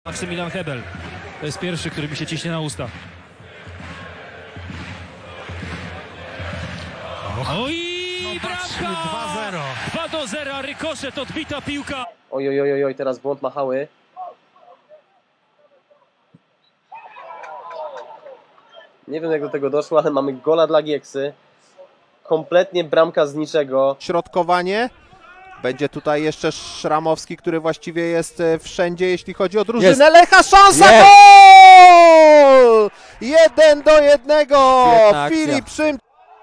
Maksymilian Hebel. To jest pierwszy, który mi się ciśnie na usta. Oj, bramka! 2-0. 2-0, rykoszet, odbita piłka. Oj, teraz błąd Machały. Nie wiem, jak do tego doszło, ale mamy gola dla Gieksy. Kompletnie bramka z niczego. Środkowanie. Będzie tutaj jeszcze Szramowski, który właściwie jest wszędzie, jeśli chodzi o drużynę Lecha. Szansa, gol! 1-1. Filip Szymczak.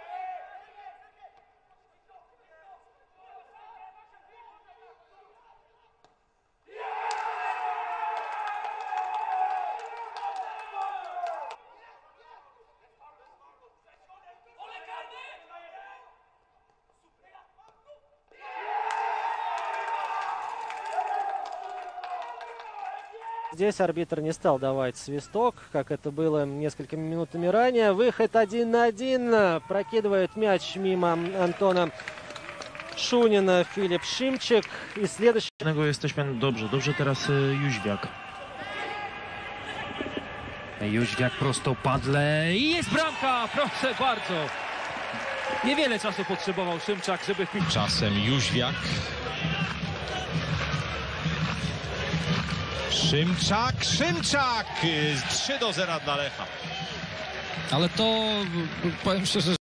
Здесь арбитр не стал давать свисток, как это было несколькими минутами ранее. Выход 1 на 1. Прокидывает мяч мимо Антона Шунина Филипп Шимчик. И следующий... Jesteśmy dobrze teraz Jóźwiak. Jóźwiak prostopadle i jest bramka, proszę bardzo. Niewiele czasu potrzebował Szymczak, żeby... Czasem Jóźwiak. Szymczak! 3-0 dla Lecha. Ale to, powiem szczerze,